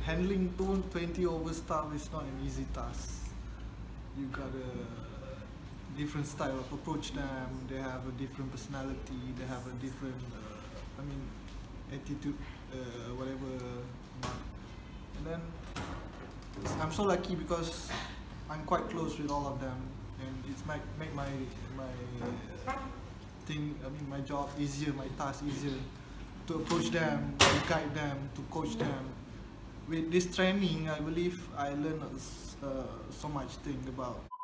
handling 20 over staff is not an easy task. You got a different style of approach them. They have a different personality. They have a different, attitude, whatever. And then I'm so lucky because I'm quite close with all of them, and it's make my my job easier, my task easier, to approach them, to guide them, to coach them. With this training, I believe I learned so much thing about